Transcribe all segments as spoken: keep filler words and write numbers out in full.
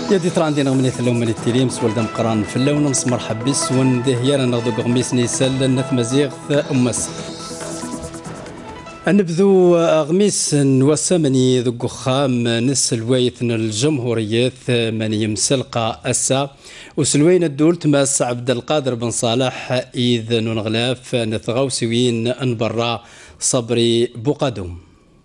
يدي ترى عندنا من يثلون من التليم سوال دم قران في اللون نص مرحب بس ونده يانا نغدو قميص نيسال نث مزيغ أمس نبذو غميس وسمني ذو خام نس الويثن الجمهورية من يمسلقى أسا وسلوين الدول تماس عبد القادر بن صالح إذ نغلاف نثغوسوين انبرا صبري بقدوم.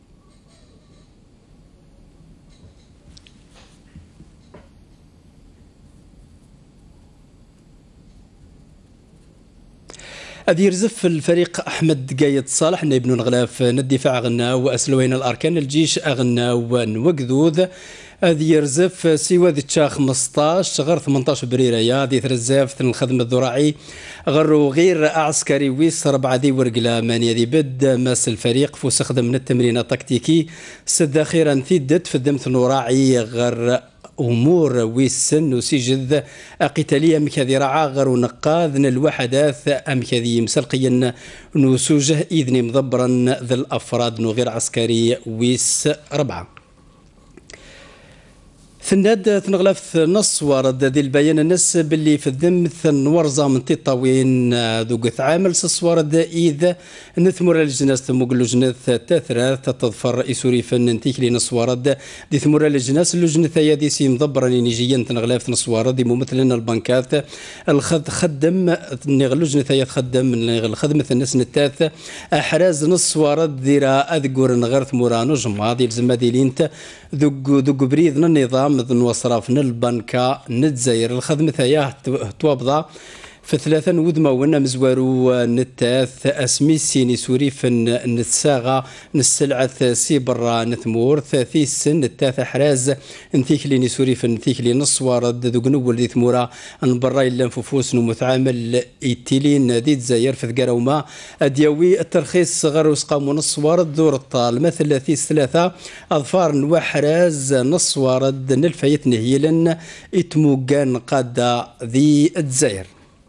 أذي يرزف الفريق أحمد قايد صالح نبنو نغلاف الدفاع غنا وأسلوين الأركان الجيش أغنى ونوقذوذ أذي يرزف سيوا ذي تشا خمسطاش غير ثمنطاش بريريا ذي ثرزاف الخدمة الذراعي غرو غير عسكري ويس ربعة ذي ورقلا مانيا ذي بد ماس الفريق فوس خدم من التمرين التكتيكي سد أخيرا ثيدت في الدمث النوراعي غير أمور ويسن وسجد قتالية مكذي رعاغر ونقاذن الوحدات أم كذي مسلقيا نسوجه إذن مضبرا ذا الأفراد غير عسكري ويس ربعة ثناد تنغلف نص ورد ذي البيان الناس باللي في الذم ورزا من تطاوين ذو عامل سس ورد إذا نثمر الجناس ثم لجنة تثرى تتظفر إسوري فن نتيك لي نص ورد دي ثمر الجناس اللجنة ثيادي سي مضبرا نيجيا تنغلف نص ورد ممثلنا البنكات الخد خدم اللجنة ثياد خدم الخدمة الناس نتاث أحراز نص ورد ذيرا أذكر نغير ثمورانو جمع دي الزمادي لينت ذو ذو بريدنا النظام ذن وصرافنا البنكة نتزاير الخدمة ثياه توابضا في ثلاثة ودما ونا مزوارو نتاث اسمي سيني سوري فن نتساغا نسلعة سيبرا نثمور ثاثي سن نتاث حراز نثيكلي سوري فن نثيكلي نص وارد ذو قنول ذي ثمورا نبرا إلا نفوفوس نمتعامل إيتيلين دي تزاير في ثقاروما أديوي الترخيص غير وسقام نص وارد دور الطال مثل ثيس ثلاثة أظفار وحراز نص وارد نلفيت نهيلا إتموغان قادة ذي التزاير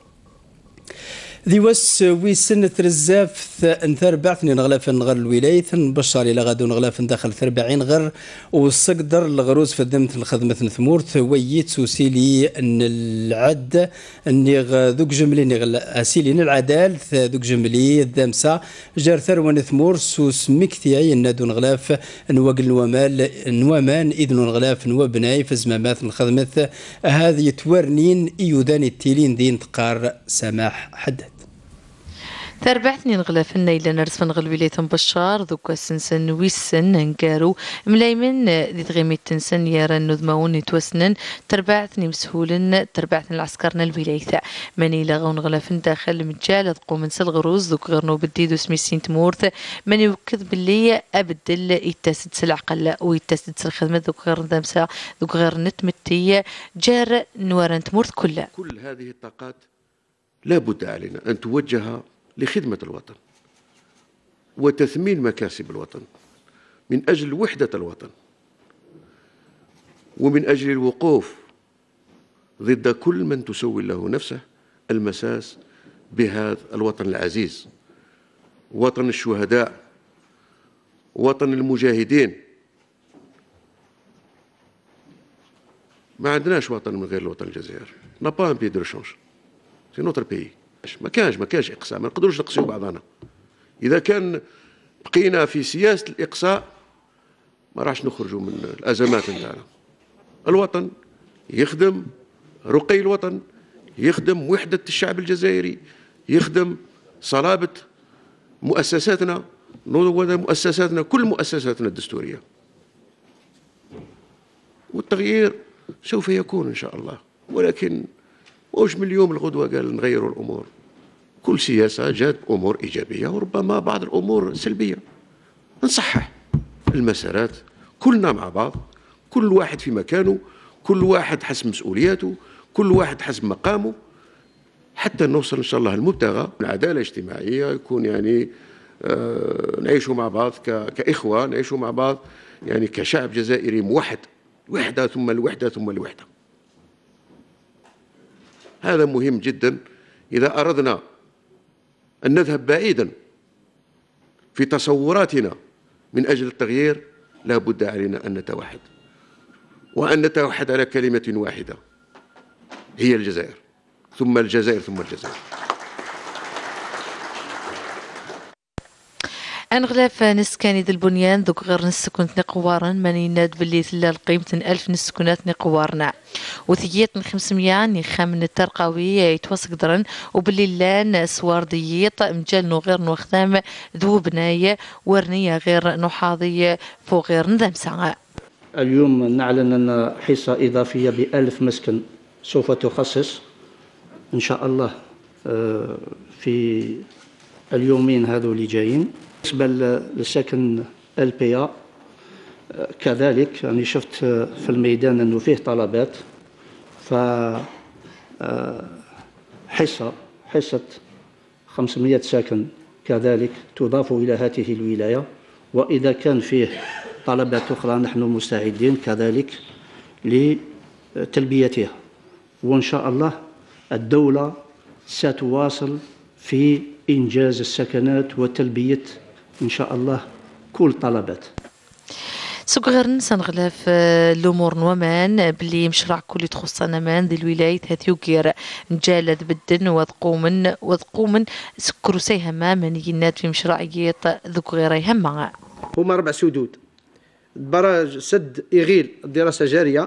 ذي وس ويسن ثرزاف انثر بعثني نغلاف نغر الولاية نبشر إلى غادو نغلاف ندخل ثربعين غر وصقدر الغروز في الدمة الخدمة نثمور ثويت سوسيلي ان العد اني ذوك جملي نغل اسيلي العدال ذوك جملي الدمسة جار ثروة نثمور سوس مكتيعي النادو نغلاف نواقل نوامال نوامان إذن نغلاف نوابناي في زمامات الخدمة هذه تورنين إيوداني التيلين دين تقار سماح حدد تربعتني نغلافنا إلا نرسفن غلويلي بشار ذوك السنسن ويسن نكارو ملايمن ذي تغيمي تنسن يارا نذمون يتوسنن تربعتني مسهولن تربعتني العسكرنا الولاية ماني لغون غلافن داخل مجال تقوم من سلغروز ذوك غيرنو بديدو سمي سين تمورث ماني وكذ باللي أبدل يتاسد سلع قلا ويتاسد سل خدمة ذوك غير دمسا ذوك غير نتمتي جار نوارن تمورث كلها. كل هذه الطاقات لا بد علينا أن توجه لخدمة الوطن وتثمين مكاسب الوطن من أجل وحدة الوطن ومن أجل الوقوف ضد كل من تسول له نفسه المساس بهذا الوطن العزيز، وطن الشهداء، وطن المجاهدين. ما عندناش وطن من غير الوطن الجزائري. n'a pas un pied de rechange. c'est notre pays. ما كانش ما كانش إقصاء، ما نقدروش نقصيو بعضنا. إذا كان بقينا في سياسة الإقصاء ما راحش نخرجوا من الأزمات نتاعنا. الوطن يخدم رقي الوطن، يخدم وحدة الشعب الجزائري، يخدم صلابة مؤسساتنا مؤسساتنا كل مؤسساتنا الدستورية. والتغيير سوف يكون إن شاء الله، ولكن موش من اليوم الغدوة قال نغيروا الأمور. كل سياسة جات أمور إيجابية وربما بعض الأمور سلبية. نصحح المسارات كلنا مع بعض، كل واحد في مكانه، كل واحد حسب مسؤولياته، كل واحد حسب مقامه، حتى نوصل إن شاء الله المبتغى العدالة الاجتماعية، يكون يعني آه نعيشوا مع بعض كإخوة، نعيشوا مع بعض يعني كشعب جزائري موحد، وحدة ثم الوحدة ثم الوحدة. هذا مهم جدا إذا أردنا أن نذهب بعيدا في تصوراتنا من أجل التغيير. لا بد علينا أن نتوحد وأن نتوحد على كلمة واحدة هي الجزائر، ثم الجزائر ثم الجزائر. أنغلاف نسكاني ذا البنيان ذوك غير نسكنت نقوارا ماني ناد باللي ثلا القيمة ألف نسكنات نقوارنا وثيات خمسمية نخام الترقوي يتوسق درن وباللي لان سوار ديط مجال نو غير نوخدام ذو بناية ورنية غير نحاضية فو غير نذام ساعة. اليوم نعلن أن حصة إضافية بألف مسكن سوف تخصص إن شاء الله في اليومين هذو اللي جايين. بالنسبة للسكن البيا كذلك يعني شفت في الميدان أنه فيه طلبات، ف حصة حصة خمسمائة ساكن كذلك تضاف إلى هذه الولاية، وإذا كان فيه طلبات أخرى نحن مستعدين كذلك لتلبيتها، وإن شاء الله الدولة ستواصل في إنجاز السكنات وتلبية إن شاء الله كل طلبات. سوق غير ننسى نغلاف الأمور نومان باللي مشروع كل تخصنا مان ذي الولاية هاتيوكير نجالد بالدن وذقومن وذقومن سكروا سيهما من يناد في مشروعيات ذوك غير يهما. هما ربع سدود، براج سد إغيل الدراسة جارية،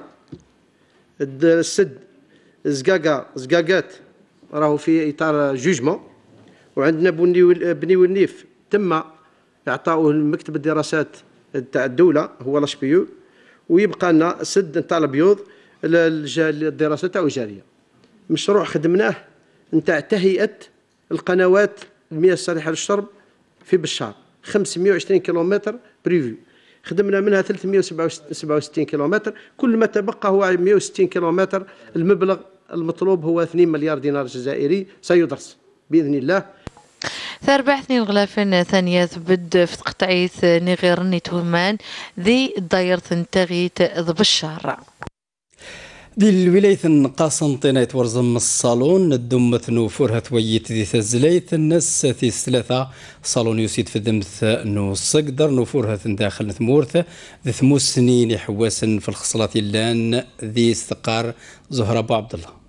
السد زقاقا زقاقات راهو في إطار جوجمون، وعندنا بني بني والنيف تم إعطاؤه مكتب الدراسات تاع الدولة هو لاشبيو، ويبقى لنا سد نتاع البيوض الدراسة تاعو جارية. مشروع خدمناه نتاع تهيئة القنوات المياه الصالحة للشرب في بشار خمسمائة وعشرين كيلومتر بريفيو، خدمنا منها ثلاثمائة وسبعة وستين كيلومتر، كل ما تبقى هو مائة وستين كيلومتر. المبلغ المطلوب هو اثنين مليار دينار جزائري سيدرس بإذن الله. ثربع اثنين غلافين ثانية بد في تقطعيث نغير نيتومان ذي الداير ثنتغيت ذب الشهر دي الولاية قاسنطينة ورزم الصالون الدم ثنو فورها ثويت ذي ثزليت الناس في ثلاثة صالون يسيد في دمث نو صقدر نوفورها داخل ثمورث ذي ثموس سنين يحواسن في الخصلات اللان ذي استقار زهرة أبو عبد الله.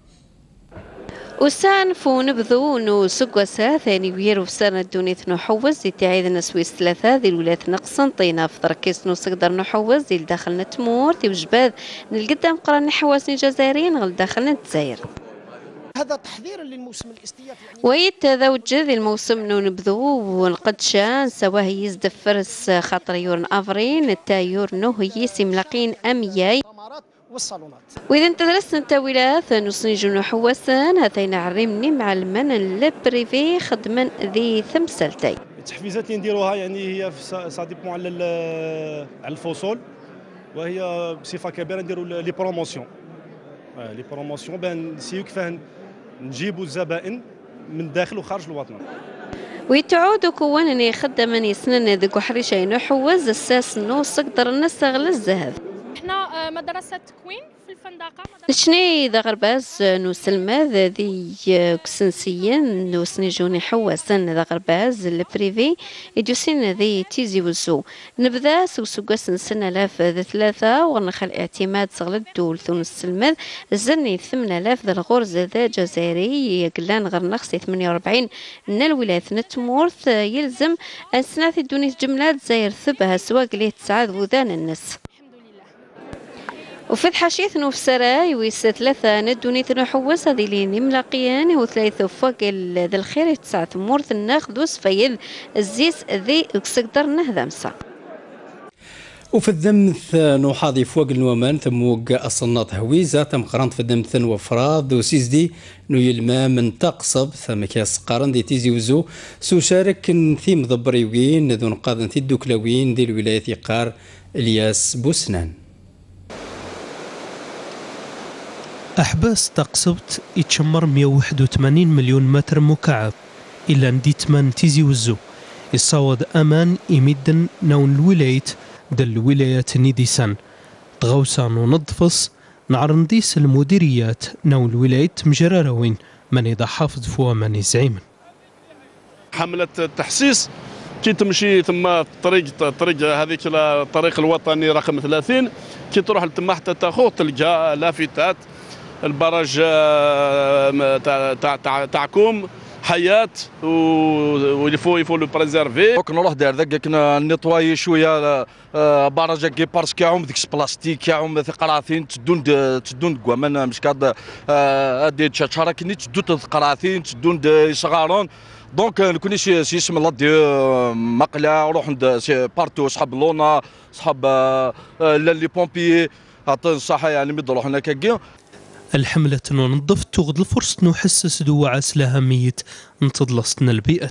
وسان فون بذو نو سقوسا ثاني ويرو في سنة دونيث نحوز دي تعيد نسويس ثلاثة ذي الولاية نقسنطينة في تركيز نو سقدر نحوز دي داخل نتمور ذي وجباد نلقدام قران نحواسني جزائريين غل داخل نتزاير. هذا تحضير للموسم الاستيافي يعني ويت ذوج ذي الموسم نو نبذو ونقدشان سواه يزدف فرس خاطر يورن افرين التايور نو هيسي ملاقين امياي والصالونات. وإذا انت درست انت ولاث نصنجون حواسان هاتين عريمني مع المن البريفي خدما ذي ثمسلتي. التحفيزات اللي نديروها يعني هي سا ديبون على على الفصول، وهي بصفه كبيره نديروا لي بروموسيون. لي بروموسيون بان نسيو كيفاه نجيبوا الزبائن من داخل وخارج الوطن. ويتعود كون اني خدما يسنن ذوك حريشه نحوز الساس نو صقدر نستغل الزهد. احنا مدرسة كوين في الفندقة. شني ذا غرباز نو سلمى ذي كسنسيين نو سنجوني حواسن ذا غرباز البريفي يدوسين ذي تيزي وزو نبذا سوسوقاس سنة لاف ذا ثلاثة ونخل اعتماد صغل الدول ثون السلمى زرني ثمنة لاف ذا الغرز ذا جزائري يقلان غير نقصي ثمانية وأربعين من الولاية نتمورث يلزم السنة دوني جملات زاير ثبها سواق ليه تسعاد وذان الناس. وفي حاشية نوف سراي ويس ثلاثة ندوني تنحوس هذي لين ملاقيان وثلاثة فوق ذا الخير تسعة مورث ناخذ وسفيذ الزيس ذي وكسقدر نهذا مسا. وفي الذمث نوحاضي فوق النومان تموق الصناط هويزة تم قرنت في الذمث وفراد وسيز دي نو يلما من تقصب ثم كاس قارن دي تيزي وزو سو شارك ثيم ضبريوين ذو نقاضن ثي الدوكلاوين دي الولاية ثقار الياس بوسنان. أحباس تقصبت يتشمر مئة وواحد وثمانين مليون متر مكعب إلا نديت من تيزي وزو يصاود أمان يمدن نون الولاية دل الولاية نيديسان تغوصان ونضفص نعرنديس المديريات نون الولاية مجراروين من إذا حافظ فوا من زعيم حملة التحسيس كي تمشي ثم الطريق الطريق هذيك الطريق الوطني رقم ثلاثين، كي تروح لتما حتى تاخذ تلقى لافتات البراج تاع تاع تاعكم حياه ويفو يفو لو بريزيرفي. دونك نروح دار ذاك كنا نيطواي شويه براج كي بارس كاعهم ديك البلاستيك كاعهم ثقراثين تدون تدون كوامان مش كاد هادي تشارا كني تدون ثقراثين تدون صغارون. دونك نكوني شي شي اسم الله دي مقله روح عند بارتو صحاب لونا صحاب لي بومبيي عطي الصحه يعني ميضروح هناك كاع. الحملة ننظف تغد الفرصة نحسس دواعس لأهمية نتضلصنا البيئة.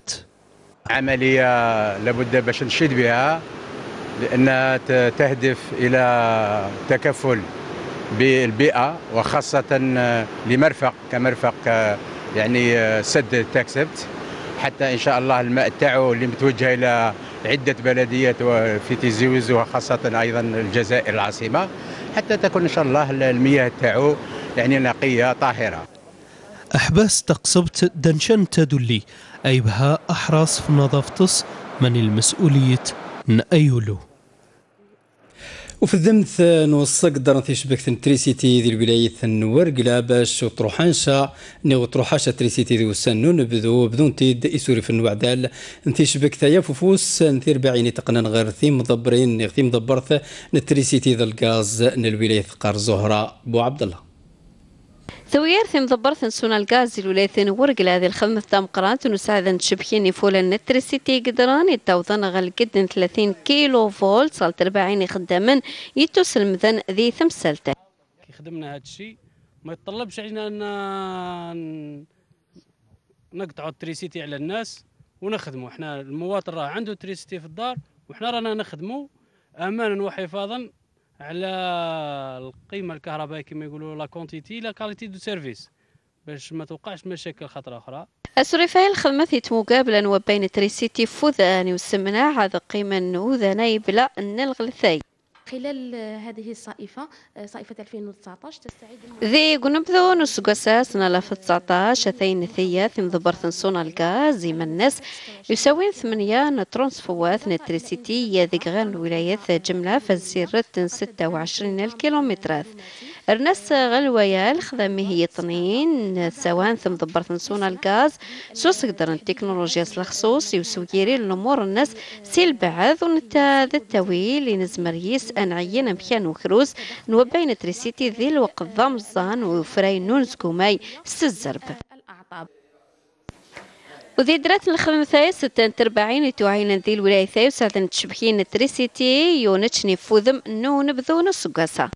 عملية لابد باش نشيد بها لأنها تهدف إلى تكفل بالبيئة وخاصة لمرفق كمرفق يعني سد تاكسبت، حتى إن شاء الله الماء تاعو اللي متوجه إلى عدة بلديات في تيزي وزو وخاصة أيضا الجزائر العاصمة، حتى تكون إن شاء الله المياه تاعو يعني نقية طاهرة. أحباس تقصبت دنشان تدلي أي بها أحراص في نظافتس من المسؤولية نأيولو. وفي الذمث نوصق درنتي شبكة التريسيتي ذي الولاية النورقلا باش تروحانشا نيغ تروحاشا تريسيتي ذي وسانو نبذو بدون تيد يسوري في الوعدال انتي شبكة يا فوفوس انتي رباعيني تقنن غير ثي مدبرين نيغ ثي مدبرث نتريسيتي ذا الغاز الولاية قار زهرة بو عبد الله. ثوير ثم ضبرت نسونا الغاز الولاية ورقل هذه الخدمة تام قرانت ونساعد شبكين فولا النتريسيتي قدران يتوضن غل جدا ثلاثين كيلو فولت صالت أربعين خداما يتوصل مذن ذي ثمسلته. كي خدمنا هذا الشيء ما يتطلبش علينا ان نقطعوا التريسيتي على الناس ونخدموا. احنا المواطن راه عنده تريسيتي في الدار وحنا رانا نخدموا امانا وحفاظا على القيمه الكهربائيه كما يقولوا لا كونتيتي لا كاليتي دو سيرفيس باش ما توقعش مشاكل خطره اخرى. السوري فهي الخدمة مقابلا وبين تريسيتي فوذاني والسمنة هذا قيمة نوذا نايبلا النلغلثي. خلال هذه الصائفة صائفة ألفين وتسعطاش تستعيد ذي قنبذو نسق أساس نلاف تسعطاش ثين ثيا ثم ضبرث صون الغاز من الناس يساوي ثمانية نترونسفوات نتريسيتي يذي غير الولايات جملة فزيرت ستة وعشرين الكيلومترات. الناس غلويا الخدمة هي طنين سواء ثم ضبرت صون الغاز سوس قدر التكنولوجيا الخصوص يسويري الأمور الناس سيل بعض ونتا ذا التويل لنزمريس أن عينا مكان وكروز نوبين تريسيتي ذي الوقت ضمزان وفراي نونز كوماي سزرب. وذي درات الخدمة ثاي ستة تربعين توعين ذي الولاية ثاي وساعدن تشبكين تريسيتي يونتشني فوذم نو نبذو نسقاسا.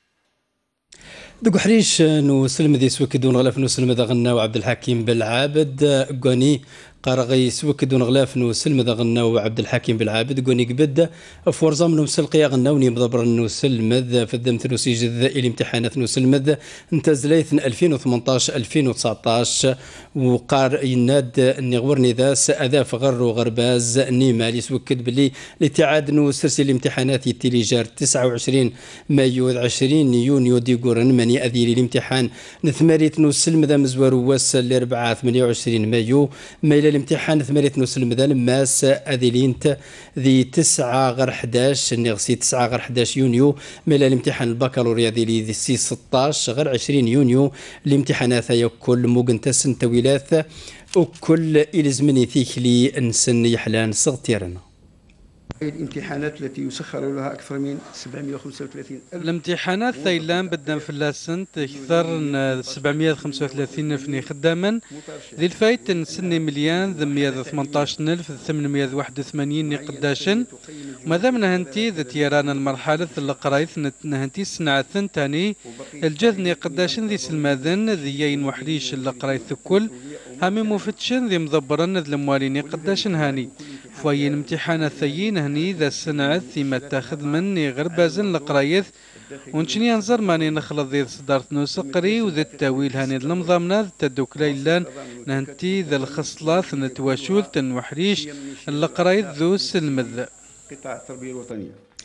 دق حريش نوسلم ذي سوكدون غلاف نوسلم ذا غناو عبد الحكيم بالعابد قاني قارغي سوكدون غلاف نوسلم ذا غناو عبد الحكيم بالعابد قاني قبد فورزام نوسلقيا غناوني مضبر نوسلم ذا في الدم تنوسيج ذا الامتحانات نوسلم ذا انتزليث ألفين وثمنطاش ألفين وتسعطاش وقار يناد اني غورني ذا ساذا فغر وغرباز نيمالي سوكد بلي الاتعاد نوسرسي الامتحانات يتيليجار تسعة وعشرين مايو عشرين يونيو ديغورن ماني اذيري الامتحان نثماريت نوسلم ذا مزوار واس الاربعاء ثمانية وعشرين مايو مايل الامتحان ثماريت نوسلم ذا ماس اذيلينت ذي تسعة غير حداش نغسي تسعة غير حداش يونيو مايل الامتحان البكالوريا ذي ذي سي ستطاش غير عشرين يونيو الامتحانات هي كل موقنتس تويلات وكل إلزمني ثيكلي انسن يحلان صغتيرنا. الامتحانات التي يسخر لها أكثر من سبعمائة وخمسة وثلاثين ألف. الامتحانات ثايلان بدنا في اللاسنت أكثر من سبعمائة وخمسة وثلاثين فني خداما ذي الفايت نسني مليان ذمية ثمنطاش ألف ثمانمائة وواحد وثمانين قداشن وماذا من هنتي ذا تيرانا المرحلة القرايث نهنتي سنة ثنتاني الجذني قداشن ذي سلماذن ذي يين وحريش القرايث كل هامي مفتشن ذي مضبرن ذي المواليني قداشن هاني فوين امتحان ثيين هني ذا السنة ثيما تاخذ مني غير بازن القرايث ونشني انظر ماني نخلط ذي صدارت نوسقري وذا التاويل هاني المضامنة تدوك ليلان نهنتي ذا الخصلات نتواشول تنوحريش القرايث ذو السلمذ قطاع التربية الوطنية.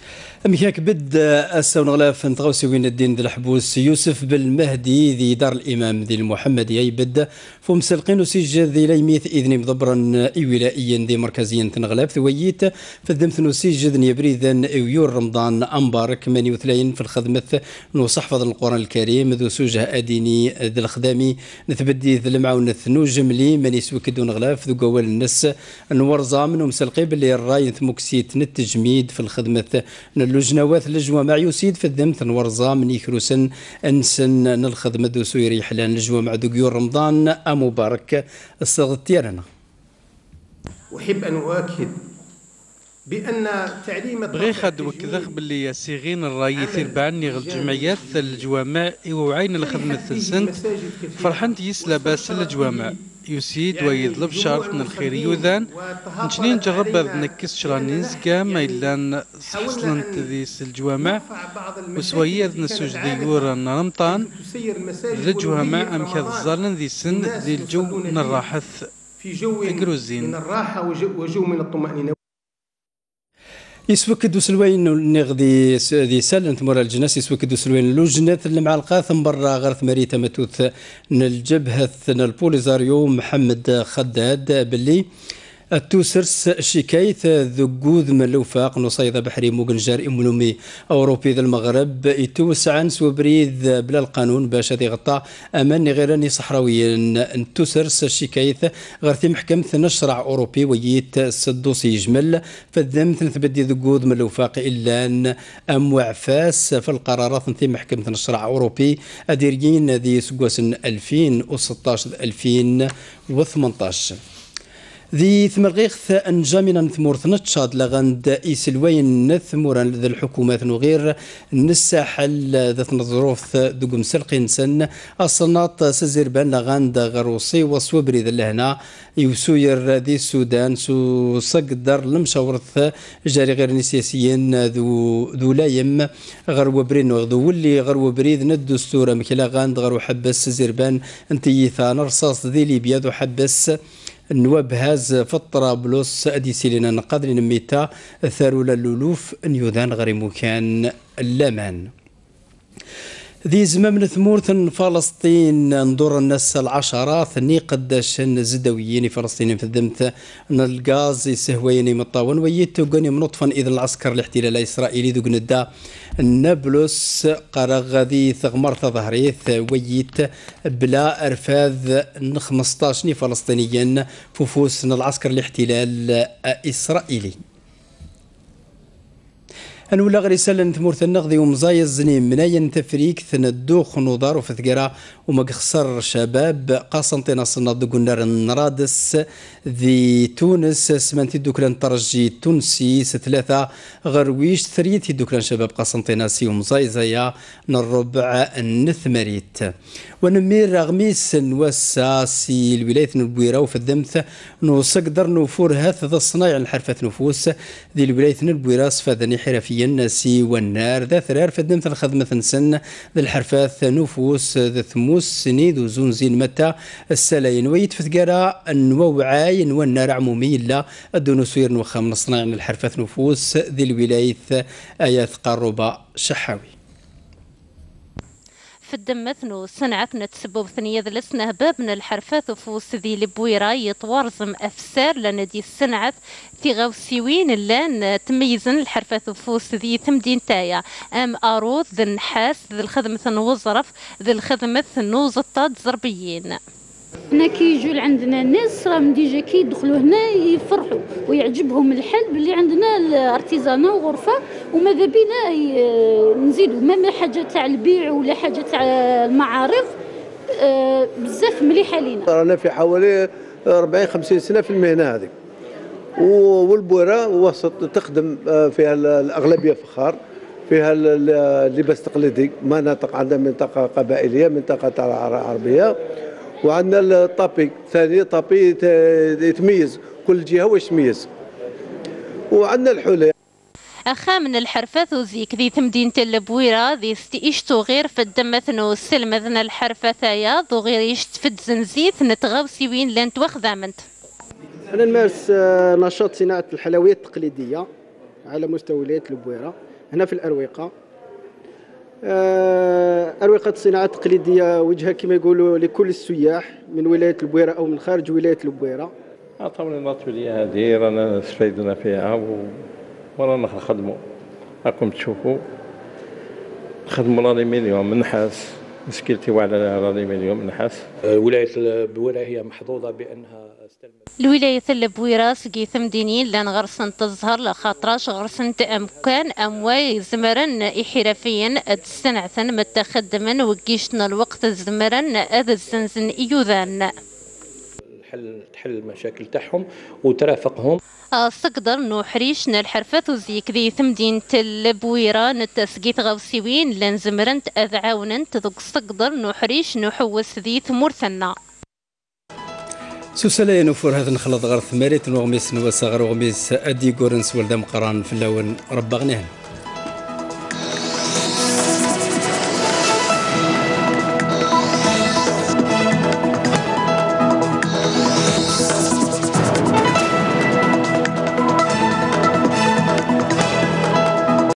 مياك بد السون غلاف نتغوسي وين الدين ذي الحبوس يوسف بالمهدي ذي دار الامام ذي المحمديه يبدا فهم سلقين وسجل ذي ليميث اذن مضبرا ايولائيا ذي مركزيا تنغلاف ثويت فدمت نسجل يبريذا ويور رمضان امبارك ثمانية وثلاثين في الخدمه نصحفظ القران الكريم ذو سوجه اديني ذي الخدامي نثبدي ذي المعاون نوجملي من يسوك دون غلاف ذو قوال الناس نورزا منهم سلقي باللي الراي مكسيت التجميد في الخدمه اللجنوات الجوامع يسيد في الذمت نورزا من يكروسن انسن الخدمه ذو سويري حلان الجوامع ذو قيور رمضان مبارك الصغد ديالنا. احب ان اؤكد بان تعليم بغي خد وكذا باللي صيغين الراي يثير بعني غل الجمعيات الجوامع وعين الخدمه السنت فرحان تيس لاباس الجوامع يسيد ويطلب شرط من الخير يوذان نشني نجرب نكس شراني نزكا ما إلا حصلنت ذيس الجوامع وسوية نسوج ديور نرمطان ذي الجوامع أم كذا الظالن ذي سن ذي الجو نراحث في جو من الراحة وجو من الطمأنينة. يسوك دوسلوين نغدي دي سال تمر الجناس يسوك دوسلوين لجنة اللي مع القاثم برا غرث مريتا متوث الجبهة البوليزاريو محمد خداد باللي التوسرس شكايت ذقوذ من الوفاق نصيدة بحري موغنجار إمونومي أوروبي ذا المغرب يتوسعن سوبريذ بلا القانون باش هذه غطاء أمان غيراني صحراويين التوسرس شكايت غير محكمة نشرع أوروبي ويت سدوسي يجمل فالذم تنثبدي ذقوذ من الوفاق إلا أن أم وعفاس في القرارات في محكمة نشرع أوروبي أديريين ذي سقوسن ألفين وستطاش ألفين وثمنطاش ذي ثمرغيخ انجامنا نثمور ثنتشاد لغند إيسلوين نثمور ذي الحكومات نغير نساحل ذات الظروف دوغم سلقين سن الصناط سزربان لغند غروسي وصوبري ذي لهنا يوسوير ذي السودان سو صقدر المشاورث جاري غير سياسيين ذو ذو لايم غرو برين ذو ولي غرو بريد ندستور مكلا غاند غرو حبس سزربان انتي ثان رصاص ذي ليبيا ذو حبس النواب هاز في طرابلس ادي سيلينا نقدر نميتا ثارولا اللولوف نيوذان غريمو كان اللامان ذي زمام ثمورث فلسطين نضر الناس العشرات ني قداش زدويين فلسطينيين في الذمت الغاز يسهوين مطاون ويتوغني منطفا اذا العسكر الاحتلال الاسرائيلي ذوق ندا نابلس قرغ ذي ثغمرت ظهريث ويت بلا ارفاذ خمسطاش ني فلسطينيين ففوس العسكر الاحتلال الاسرائيلي. أنا ولا غير يسال ثمورث النقدي ومزايز زني مناين تفريك ثندوخ نضار وفثقرا ومقصر شباب قاسنطينا صناد قنار النرادس ذي تونس سمنتي دوكلان ترجي تونسي ثلاثة غرويش ثريتي دوكلان شباب قاسنطينا سي ومزايزايا نالربع النثمريت ونمير رغميس نوسا سي الولاية البويرة وفي الدمث نوسقدر نوفور هاث ذا الصنايع الحرفة نفوس ذي الولاية البويرة صفادني حرفيا الناسي والنار ذا ثرار في الدمث الخدمة سن ذي الحرفات نفوس ذا ثموس سنيد وزون زين متى السلاين ويتفثقرا النوعاي والنار عمومي لا الدونسوير نوخا من صنايع الحرفات نفوس ذي الولاية آيات قربة شحاوي في الدمثنو صنعتنا تسبب ثنية ذلسنا باب من الحرفات وفوس ذي البويرة يتوارزم أفسار لنا دي الصنعة في غوسيوين لان تميزن الحرفات وفوس ذي ثمدين تايا أم أروض ذي النحاس ذي الخدمة نوظرف ذي الخدمة نوزطات زربيين. هنا كي يجوا عندنا الناس راهم ديجا كي يدخلوا هنا يفرحوا ويعجبهم الحل باللي عندنا الارتيزانا وغرفه وماذا بينا نزيدوا ما حاجه تاع البيع ولا حاجه تاع المعارض بزاف مليحه لينا. رانا في حوالي أربعين خمسين سنه في المهنه هذه والبويره وسط تخدم فيها الاغلبيه فخار فيها اللباس التقليدي مناطق عندنا منطقه قبائليه منطقه عربيه وعندنا الطابي ثاني طابي يتميز كل جهه واش تميز وعندنا الحلي أخا من الحرفات وزيك ذي تمدينة البويرة ذي استيشتو غير في الدمثنو السلمذنا الحرفة ثايا ذو غير يشتفد زنزيت نتغوسي وين لان توخذامنت. أنا نمارس نشاط صناعة الحلويات التقليدية على مستوى ولاية البويرة. هنا في الأروقة. أروقة الصناعة التقليدية وجهة كما يقولوا لكل السياح من ولاية البويرة أو من خارج ولاية البويرة. عطاونا الأطولية هذه رانا استفيدنا فيها ورانا نخدموا. راكم تشوفوا نخدموا الألمنيوم من نحاس، مشكلتي على الألمنيوم من نحاس. ولاية البويرة هي محظوظة بأنها الولاية البويرة سقيث مدينين لان غرسن تظهر لخاطراش غرسن أمكان أمواي زمرن إحرافيا السنعثن متخدما وقيشنا الوقت زمرن هذا الزنزن إيوذان الحل تحل المشاكل تاعهم وترافقهم. أصقدر نوحريش نالحرفات وزيك ذي ثمدين البويرة نتسقيت غوسيوين لان زمرنت أذعاوننت ذوك صقدر نوحريش نحوس ذي ثمورثنا. سوسلا نفور هذا نخلط غير ثماريت وغميس نواسا غير وغميس أدي قورنس ولدا مقران في اللون ربغنيهن.